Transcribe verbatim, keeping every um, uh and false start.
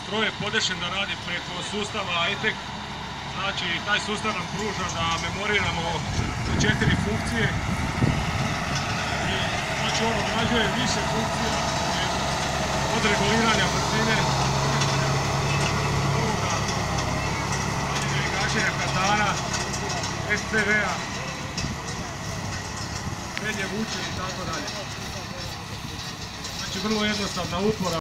stroj je podešen da radi preko sustava i tek. Znači, taj sustav nam pruža da memoriramo četiri funkcije i znači on obrađuje više funkcija od reguliranja brzine, ovoga, paljenja i gašenja kazana, es ce ve-a, srednje vuče i tako dalje. Znači, vrlo jednostavna uporaba.